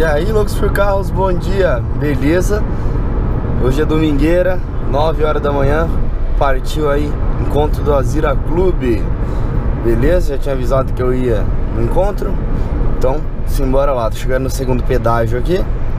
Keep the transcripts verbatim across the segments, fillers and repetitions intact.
E aí, loucos por carros, bom dia, beleza? Hoje é domingueira, nove horas da manhã. Partiu aí, encontro do Azira Clube. Beleza? Já tinha avisado que eu ia no encontro. Então, simbora lá, tô chegando no segundo pedágio aqui.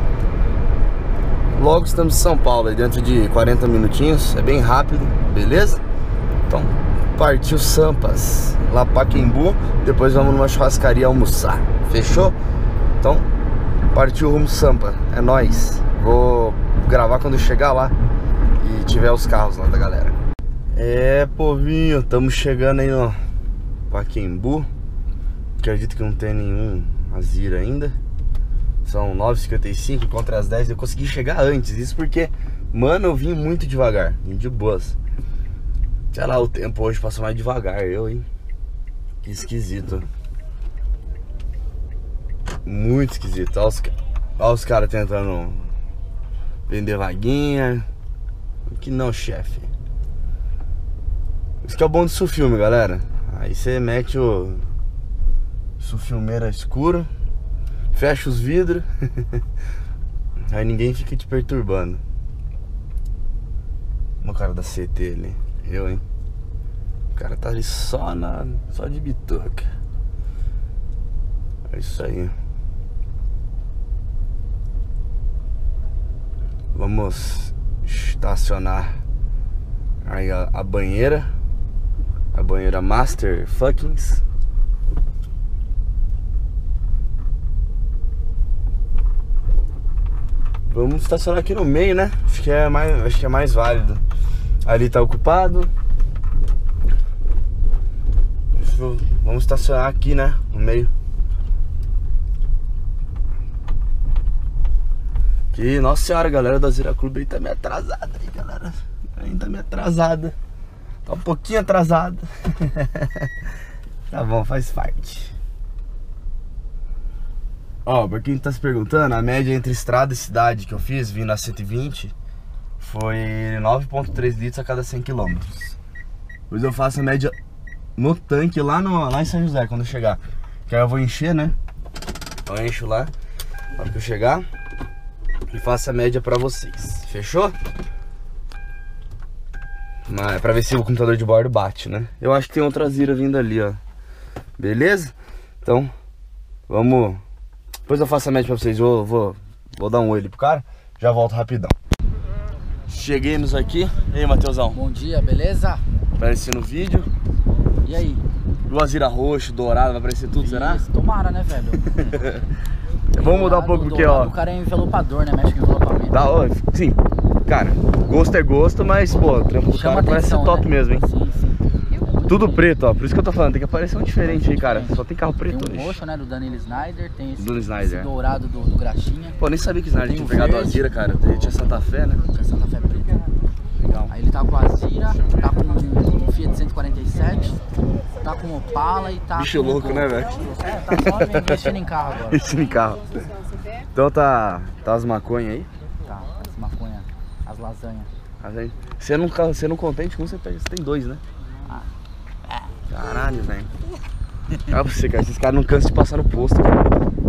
Logo estamos em São Paulo, aí dentro de quarenta minutinhos. É bem rápido, beleza? Então, partiu Sampas, lá Pacaembu. Depois vamos numa churrascaria almoçar, fechou? Então, partiu rumo Sampa, é nóis. Vou gravar quando eu chegar lá e tiver os carros lá da galera. É, povinho, estamos chegando aí no Pacaembu. Acredito que não tem nenhum Azira ainda. São nove e cinquenta e cinco contra as dez. Eu consegui chegar antes, isso porque, mano, eu vim muito devagar, vim de boas. Sei lá, o tempo hoje passou mais devagar, eu, hein? Que esquisito. Muito esquisito. Olha os, olha os caras tentando vender vaguinha. Que não, chefe. Isso que é o bom do Sulfilme, galera. Aí você mete o Sulfilmeira escuro, fecha os vidros. Aí ninguém fica te perturbando. O cara da C T ali. Eu, hein? O cara tá ali só na... só de bituca. É isso aí. Vamos estacionar aí a, a banheira. A banheira Master Fuckings. Vamos estacionar aqui no meio, né? Acho que é mais, acho que é mais válido. Ali tá ocupado. Vamos estacionar aqui, né? No meio. Que, nossa senhora, galera da Azira Clube aí tá meio atrasada aí, galera. Ainda tá meio atrasada. Tá um pouquinho atrasada. Tá bom, faz parte. Ó, pra quem tá se perguntando, a média entre estrada e cidade que eu fiz, vindo a cento e vinte, foi nove vírgula três litros a cada cem quilômetros. Depois eu faço a média no tanque lá, no, lá em São José, quando eu chegar. Que aí eu vou encher, né? Eu encho lá, na hora que eu chegar, e faço a média pra vocês. Fechou? Mas, pra ver se o computador de bordo bate, né? Eu acho que tem outra Azira vindo ali, ó. Beleza? Então, vamos... Depois eu faço a média pra vocês. Vou, vou, vou dar um oi ali pro cara. Já volto rapidão. Cheguemos aqui. E aí, Matheusão? Bom dia, beleza? Apareci no vídeo. E aí? O Azira roxo, dourado, vai aparecer tudo, Isso, será? tomara, né, velho? Vamos mudar um pouco porque, ó... O cara é envelopador, né? Mexe com envelopamento. Tá, ó, sim. Cara, gosto é gosto, mas, pô, o trampo do cara parece ser top, né? Mesmo, hein? Sim, sim. Tudo preto, ó, por isso que eu tô falando, tem que aparecer um diferente aí, cara. Só tem carro preto hoje. Tem um hoje. roxo, né, do Danilo Snyder, tem esse, do Snyder. esse dourado do, do Graxinha. Pô, nem sabia que o Snyder tinha pegado a Azira, cara. Ele tinha Santa Fé, né? Tinha Santa Fé preta. Legal. Aí ele tá com a Azira, tá com um Fiat cento e quarenta e sete, tá com o Opala e tá bicho com... louco, né, velho? É, tá só investindo em carro agora. Investindo em carro. Então tá, tá as maconhas aí? Tá, as maconhas, as lasanhas. Você não, você não contente com você pega, você tem dois, né? Ah. Caralho, velho. Ah, pra você, cara, esses caras não cansam de passar no posto, cara.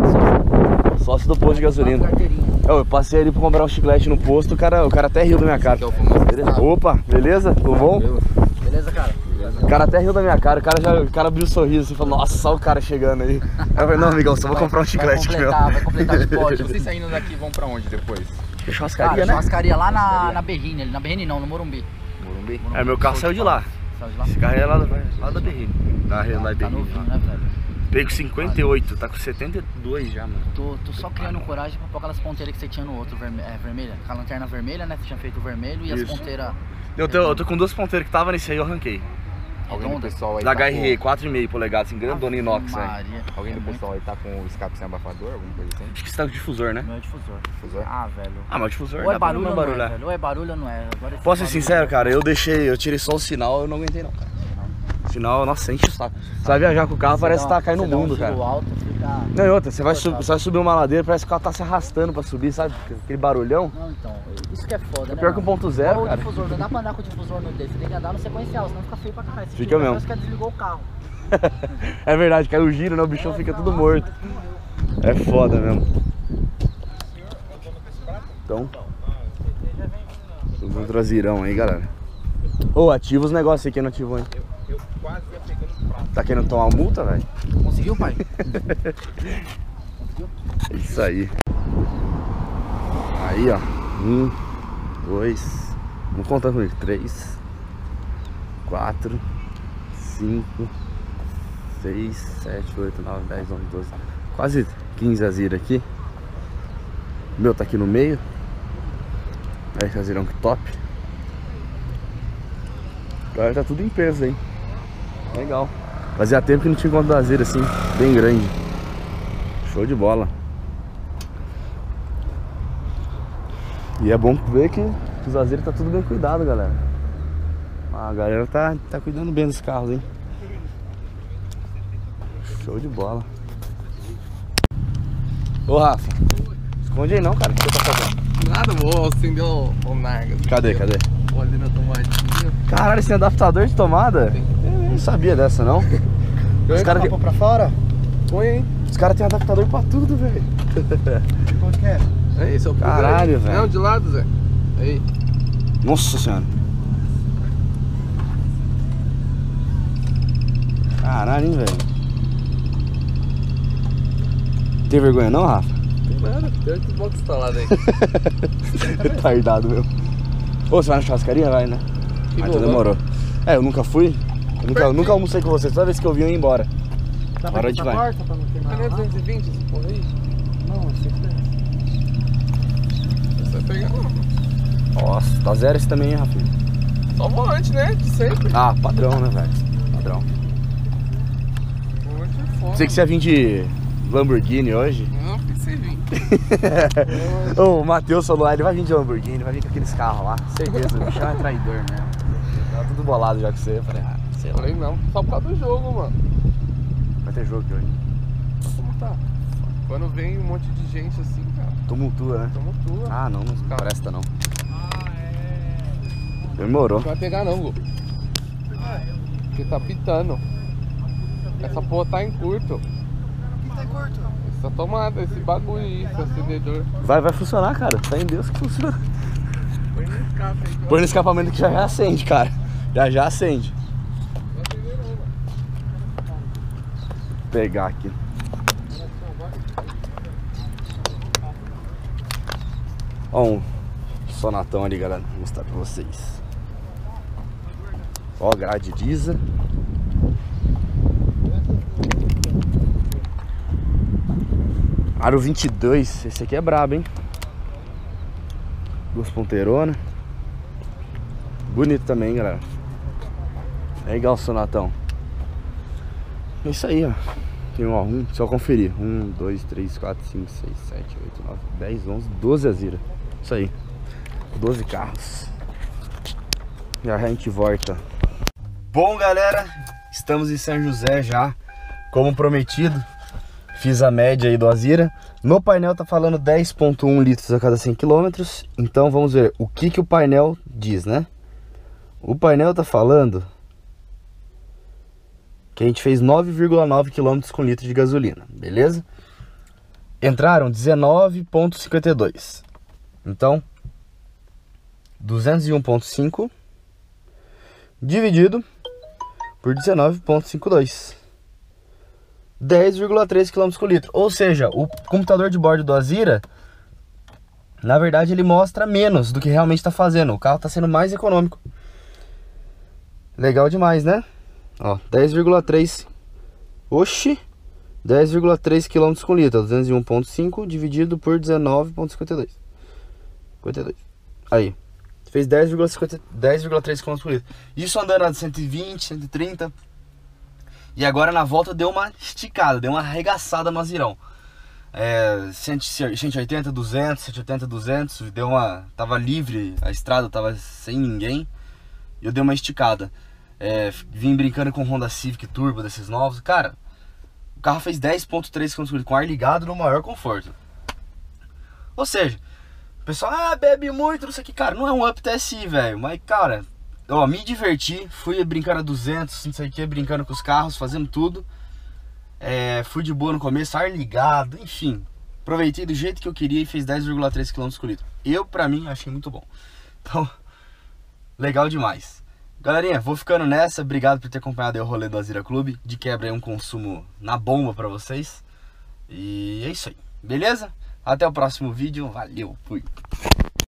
Sócio do posto de gasolina. Eu, eu passei ali pra comprar um chiclete no posto, o cara, o cara até riu da minha cara. Opa, beleza? Tudo bom? Beleza, cara? O cara até riu da minha cara, o cara já o cara abriu um sorriso assim, falou, nossa, só o cara chegando aí. Eu falei, não, amigão, só vou comprar um chiclete vai meu. Vai completar de pote. Vocês saindo daqui vão pra onde depois? Churrascaria, cara, né? churrascaria lá na, na Berrine, na Berrine não, no Morumbi. Morumbi? É, meu carro saiu de lá. Saiu de lá? Esse carro é lá, lá da Berrine. Da, Tá, lá tá novinho, né, velho? Veio com cinquenta e oito, tá com setenta e dois já, mano. Tô, tô só criando coragem pra pôr aquelas ponteiras que você tinha no outro, verme é, vermelha. Com a lanterna vermelha, né? Você tinha feito o vermelho e Isso. as ponteiras... Eu tô, eu tô com duas ponteiras que tava nesse aí, eu arranquei. Alguém do pessoal aí Da tá H R quatro e meio polegadas, assim, grandona inox, né? Maria. com... Alguém do É pessoal aí tá com o escape sem abafador, alguma coisa assim? Acho que você tá com difusor, né? Meu é difusor. Difusor? Ah, velho. Ah, mas o difusor Ou é dá pra barulho não ou não é, barulhar. velho. Ou é barulho ou não é. Agora esse Posso ser barulho- sincero, cara, eu deixei, eu tirei só o sinal, eu não aguentei não, cara. O sinal, nossa, enche o saco. Você vai viajar com o carro, Você parece dá que tá uma- caindo você no dá um mundo, giro cara. alto, fica... Não, e outra, você vai, sub, você vai subir uma ladeira, parece que o carro tá se arrastando pra subir, sabe? Aquele barulhão. Não, então, isso que é foda, É né? pior que um mano? ponto zero, Igual o cara. difusor, não dá pra andar com o difusor no dele, você tem que andar no sequencial, senão fica feio pra caralho. Se Fica tiver, mesmo. parece que desligou o carro. É verdade, caiu o giro, né? O bichão fica tudo morto. É foda mesmo. Então, vamos trazirão aí, galera. Ô, oh, ativa os negócios aqui, não ativou, hein? Eu, eu quase ia pegando o prato. Tá querendo tomar multa, velho? Conseguiu, pai? É isso aí. Aí, ó. Um, dois. Vamos contar comigo. Três, quatro, cinco, seis, sete, oito, nove, dez, onze, doze. Quase quinze azira aqui. O meu tá aqui no meio. Aí, azirão que top. Agora tá tudo em peso aí. Legal. Fazia tempo que não tinha encontro da azira assim, bem grande. Show de bola. E é bom ver que os azeiros tá tudo bem cuidado, galera. A galera tá, tá cuidando bem dos carros, hein? Show de bola. Ô, Rafa, esconde aí não, cara. O que você tá fazendo? Nada, vou acender o, o narga. Cadê, cadê? Vou ali na tomadinha. Caralho, esse tem adaptador de tomada? Eu não sabia dessa, não. Os caras Põe pra fora? Põe aí. Os caras têm adaptador pra tudo, velho. Qual que é? Aí, seu Caralho, velho. Não, de lado, Zé. Aí. Nossa senhora. Caralho, hein, velho. Tem vergonha não, Rafa? Tem nada, tem o Xbox instalado aí. Retardado, meu. Ô, você vai na churrascaria? Vai, né? Que Ah, bom, então demorou. É, eu nunca fui. Eu nunca, eu nunca almocei com você. Toda vez que eu vim, eu ia embora. Dá Hora pra de essa vai. porta pra não queimar? Não é lá? duzentos e vinte esse porra aí? Não, sei que é. Você vai pegar não. Nossa, tá zero esse também, hein, Rafinha? Só volante, né? De sempre. Ah, padrão, né, velho? Padrão. Volante é foda. Pensei que você ia vir de Lamborghini hoje. Não, pensei vir. Ô, o Matheus falou lá, ele vai vir de Lamborghini, ele vai vir com aqueles carros lá. Certeza, o bichão é traidor mesmo. Tava tudo bolado já com você. Eu falei, ah, sei lá. Falei não, só por causa do jogo, mano. Vai ter jogo aqui hoje. Olha como tá. Quando vem um monte de gente assim, cara, Tumultua, né? tamo tua. Ah, não, não Carro. presta não. Demorou. Não vai pegar não, Gu. Porque tá pitando. Essa porra tá em curto. O que tá curto? Essa tomada, esse bagulho aí, esse acendedor. Vai, vai funcionar, cara. Fé em Deus que funciona. Põe no escape aí. Põe no escapamento que já já acende, cara. Já já acende. Não acendeu não, mano. Vou pegar aqui. Ó um sonatão ali, galera. Vou mostrar pra vocês. Ó, grade lisa. Aro vinte e dois. Esse aqui é brabo, hein? Duas ponteironas. Bonito também, galera. Legal o sonatão. É isso aí, ó. Tem um, ó, um, só conferir. um, dois, três, quatro, cinco, seis, sete, oito, nove, dez, onze, doze azira. Isso aí. doze carros. Já a gente volta. Bom, galera, estamos em São José já. Como prometido, fiz a média aí do azira. No painel tá falando dez ponto um litros a cada cem quilômetros. Então vamos ver o que que o painel diz, né? O painel tá falando que a gente fez nove vírgula nove quilômetros com litro de gasolina, beleza? Entraram dezenove vírgula cinquenta e dois. Então, duzentos e um vírgula cinco dividido por dezenove vírgula cinquenta e dois. dez vírgula três quilômetros por litro. Ou seja, o computador de bordo do Azira, na verdade, ele mostra menos do que realmente está fazendo. O carro está sendo mais econômico. Legal demais, né? Ó, dez vírgula três. Oxi! dez vírgula três quilômetros por litro. duzentos e um vírgula cinco dividido por dezenove vírgula cinquenta e dois. cinquenta e dois. Aí. Fez dez vírgula três quilômetros por litro. Isso andando a cento e vinte, cento e trinta. E agora na volta deu uma esticada, deu uma arregaçada no azirão. É, cento e oitenta, duzentos, cento e oitenta, duzentos. Deu uma. Tava livre, a estrada tava sem ninguém. E eu dei uma esticada. É, vim brincando com o Honda Civic Turbo desses novos. Cara, o carro fez dez vírgula três quilômetros por litro com ar ligado no maior conforto. Ou seja, o pessoal, ah, bebe muito, não sei o que. Cara, não é um Up T S I, velho. Mas, cara, ó, me diverti. Fui brincando a duzentos, não sei o que, brincando com os carros, fazendo tudo. É, fui de boa no começo, ar ligado, enfim. Aproveitei do jeito que eu queria e fez dez vírgula três quilômetros por litro. Eu, pra mim, achei muito bom. Então, legal demais. Galerinha, vou ficando nessa. Obrigado por ter acompanhado aí o rolê do Azira Clube. De quebra aí um consumo na bomba pra vocês. E é isso aí, beleza? Até o próximo vídeo. Valeu, fui.